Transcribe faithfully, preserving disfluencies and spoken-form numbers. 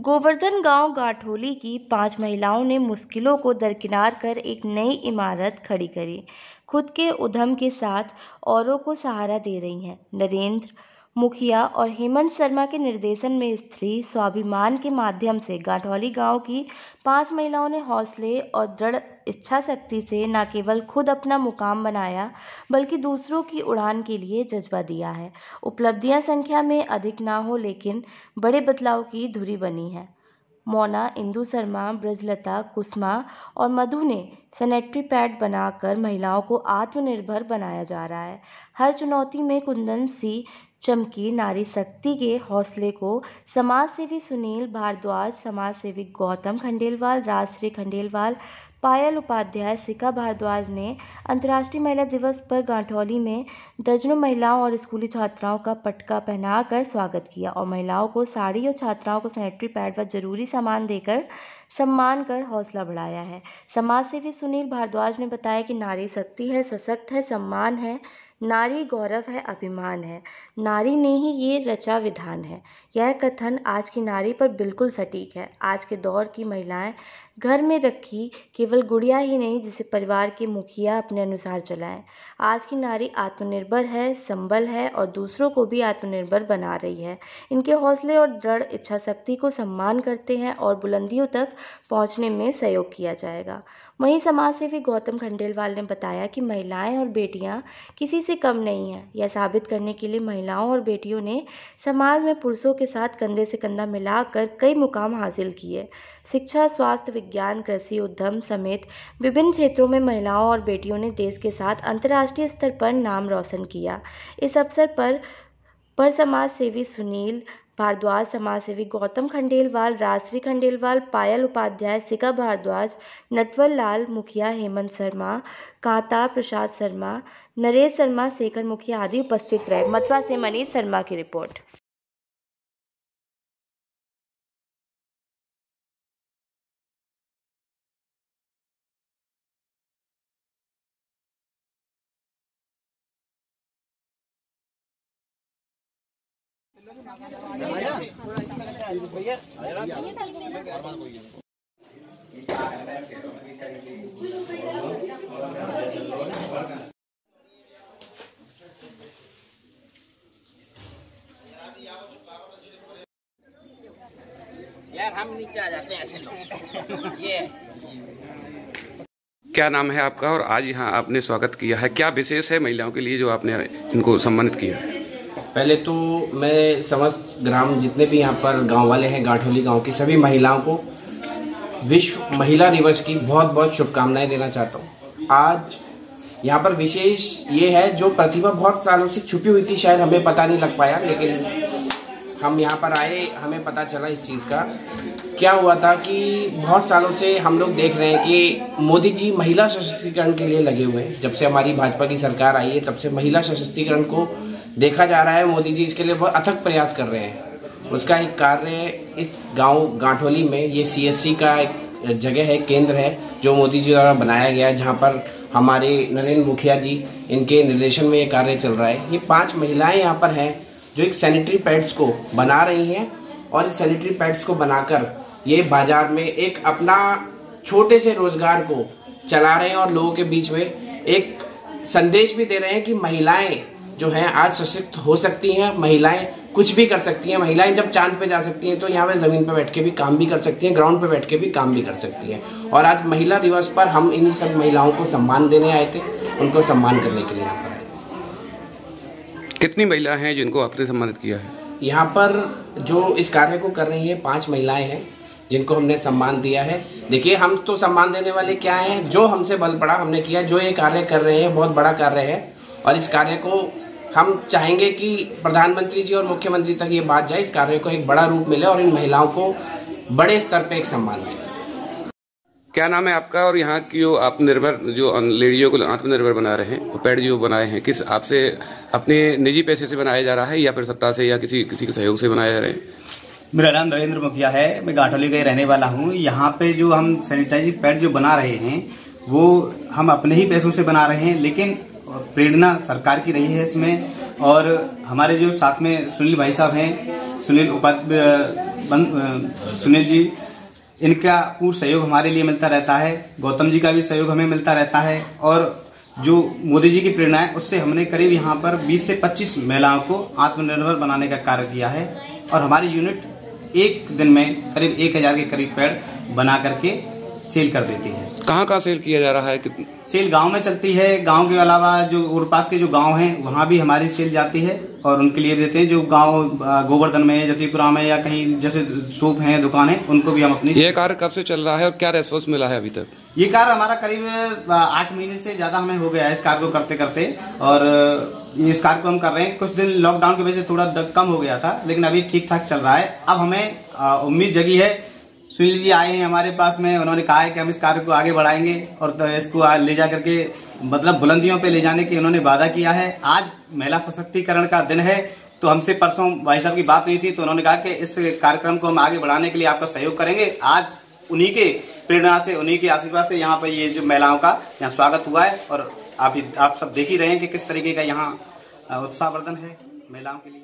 गोवर्धन गांव गाठोली की पांच महिलाओं ने मुश्किलों को दरकिनार कर एक नई इमारत खड़ी करी। खुद के उद्यम के साथ औरों को सहारा दे रही हैं। नरेंद्र मुखिया और हेमंत शर्मा के निर्देशन में स्त्री स्वाभिमान के माध्यम से गाठोली गांव की पांच महिलाओं ने हौसले और दृढ़ इच्छा शक्ति से न केवल खुद अपना मुकाम बनाया बल्कि दूसरों की उड़ान के लिए जज्बा दिया है। उपलब्धियां संख्या में अधिक ना हो लेकिन बड़े बदलाव की धुरी बनी है। मोना, इंदु शर्मा, ब्रजलता, कुसुमा और मधु ने सैनिटरी पैड बनाकर महिलाओं को आत्मनिर्भर बनाया जा रहा है। हर चुनौती में कुंदन सी चमकी नारी शक्ति के हौसले को समाज सेवी सुनील भारद्वाज, समाज सेवी गौतम खंडेलवाल, राजश्री खंडेलवाल, पायल उपाध्याय, शिखा भारद्वाज ने अंतर्राष्ट्रीय महिला दिवस पर गाठोली में दर्जनों महिलाओं और स्कूली छात्राओं का पटका पहनाकर स्वागत किया और महिलाओं को साड़ी और छात्राओं को सैनिटरी पैड व जरूरी सामान देकर सम्मान कर हौसला बढ़ाया है। समाज सेवी सुनील भारद्वाज ने बताया कि नारी शक्ति है, सशक्त है, सम्मान है, नारी गौरव है, अभिमान है, नारी ने ही ये रचा विधान है। यह कथन आज की नारी पर बिल्कुल सटीक है। आज के दौर की महिलाएं घर में रखी केवल गुड़िया ही नहीं जिसे परिवार के मुखिया अपने अनुसार चलाएं। आज की नारी आत्मनिर्भर है, संबल है और दूसरों को भी आत्मनिर्भर बना रही है। इनके हौसले और दृढ़ इच्छा शक्ति को सम्मान करते हैं और बुलंदियों तक पहुंचने में सहयोग किया जाएगा। वहीं समाज सेवी गौतम खंडेलवाल ने बताया कि महिलाएं और बेटियां किसी से कम नहीं हैं। यह साबित करने के लिए महिलाओं और बेटियों ने समाज में पुरुषों के साथ कंधे से कंधा मिलाकर कई मुकाम हासिल किए। शिक्षा, स्वास्थ्य, विज्ञान, कृषि, उद्यम समेत विभिन्न क्षेत्रों में महिलाओं और बेटियों ने देश के साथ अंतर्राष्ट्रीय स्तर पर नाम रोशन किया। इस अवसर पर पर समाज सेवी सुनील भारद्वाज, समाज सेवी गौतम खंडेलवाल, राजश्री खंडेलवाल, पायल उपाध्याय, शिखा भारद्वाज, नटवर लाल मुखिया, हेमंत शर्मा, कांता प्रसाद शर्मा, नरेश शर्मा, शेखर मुखिया आदि उपस्थित रहे। मथुरा से मनीष शर्मा की रिपोर्ट। यार हम नीचे आ जाते हैं ऐसे लोग। ये क्या नाम है आपका और आज यहाँ आपने स्वागत किया है, क्या विशेष है महिलाओं के लिए जो आपने इनको सम्मानित किया है? पहले तो मैं समस्त ग्राम जितने भी यहाँ पर गांव वाले हैं, गाठोली गांव की सभी महिलाओं को विश्व महिला दिवस की बहुत बहुत शुभकामनाएं देना चाहता हूँ। आज यहाँ पर विशेष ये है जो प्रतिभा बहुत सालों से छुपी हुई थी, शायद हमें पता नहीं लग पाया, लेकिन हम यहाँ पर आए हमें पता चला इस चीज़ का। क्या हुआ था कि बहुत सालों से हम लोग देख रहे हैं कि मोदी जी महिला सशक्तिकरण के लिए लगे हुए हैं। जब से हमारी भाजपा की सरकार आई है तब से महिला सशक्तिकरण को देखा जा रहा है। मोदी जी इसके लिए बहुत अथक प्रयास कर रहे हैं। उसका एक कार्य इस गांव गाठोली में ये सीएससी का एक जगह है, केंद्र है जो मोदी जी द्वारा बनाया गया है, जहाँ पर हमारे नरेंद्र मुखिया जी इनके निर्देशन में ये कार्य चल रहा है। ये पाँच महिलाएँ यहाँ पर हैं जो एक सैनिटरी पैड्स को बना रही हैं और इस सैनिटरी पैड्स को बनाकर ये बाजार में एक अपना छोटे से रोजगार को चला रहे हैं और लोगों के बीच में एक संदेश भी दे रहे हैं कि महिलाएं जो हैं आज सशक्त हो सकती हैं, महिलाएं कुछ भी कर सकती हैं। महिलाएं जब चांद पे जा सकती हैं तो यहाँ पे जमीन पे बैठ के भी काम भी कर सकती हैं, ग्राउंड पे बैठ के भी काम भी कर सकती हैं। और आज महिला दिवस पर हम इन सब महिलाओं को सम्मान देने आए थे, उनको सम्मान करने के लिए यहाँ पर आए। कितनी महिला हैं जिनको आपने सम्मानित किया है? यहाँ पर जो इस कार्य को कर रही है पांच महिलाएं हैं जिनको हमने सम्मान दिया है। देखिए हम तो सम्मान देने वाले क्या हैं, जो हमसे बल पड़ा हमने किया। जो ये कार्य कर रहे हैं बहुत बड़ा कार्य है और इस कार्य को हम चाहेंगे कि प्रधानमंत्री जी और मुख्यमंत्री तक ये बात जाए, इस कार्य को एक बड़ा रूप मिले और इन महिलाओं को बड़े स्तर पे एक सम्मान मिले। क्या नाम है आपका और यहाँ की जो आत्मनिर्भर जो लेडियों को आत्मनिर्भर बना रहे हैं, पैड जो बनाए हैं, किस आपसे अपने निजी पैसे से बनाया जा रहा है या फिर सत्ता से या किसी किसी के सहयोग से बनाया जा रहे हैं? मेरा नाम नरेंद्र मुखिया है, मैं गाठोली का ही रहने वाला हूँ। यहाँ पे जो हम सैनिटाइजिंग पैड जो बना रहे हैं वो हम अपने ही पैसों से बना रहे हैं, लेकिन प्रेरणा सरकार की रही है इसमें और हमारे जो साथ में सुनील भाई साहब हैं, सुनील उपाध्याय सुनील जी, इनका पूर्ण सहयोग हमारे लिए मिलता रहता है। गौतम जी का भी सहयोग हमें मिलता रहता है। और जो मोदी जी की प्रेरणा है उससे हमने करीब यहाँ पर बीस से पच्चीस महिलाओं को आत्मनिर्भर बनाने का कार्य किया है। और हमारी यूनिट एक दिन में करीब एक हजार के करीब पेड़ बना करके सेल कर देती है। कहाँ कहाँ सेल किया जा रहा है? कितनी सेल गांव में चलती है। गांव के अलावा जो और पास के जो गांव हैं वहां भी हमारी सेल जाती है और उनके लिए देते हैं। जो गांव गोवर्धन में, जतीपुरा में या कहीं जैसे शॉप हैं, दुकान है, उनको भी हम अपनी। ये कार्य कब से चल रहा है और क्या रेस्पॉन्स मिला है अभी तक? ये कार्य हमारा करीब आठ महीने से ज्यादा हमें हो गया है इस कार्य को करते करते। और इस कार्य को हम कर रहे हैं। कुछ दिन लॉकडाउन की वजह से थोड़ा कम हो गया था, लेकिन अभी ठीक ठाक चल रहा है। अब हमें उम्मीद जगी है। सुनील जी आए हैं हमारे पास में, उन्होंने कहा है कि हम इस कार्य को आगे बढ़ाएंगे और तो इसको ले जा करके मतलब बुलंदियों पे ले जाने की उन्होंने वादा किया है। आज महिला सशक्तिकरण का दिन है, तो हमसे परसों भाई साहब की बात हुई थी, तो उन्होंने कहा कि इस कार्यक्रम को हम आगे बढ़ाने के लिए आपका सहयोग करेंगे। आज उन्हीं के प्रेरणा से, उन्हीं के आशीर्वाद से यहाँ पर ये जो महिलाओं का यहाँ स्वागत हुआ है। और आप आप सब देख ही रहे हैं कि किस तरीके का यहाँ उत्साहवर्धन है महिलाओं के लिए।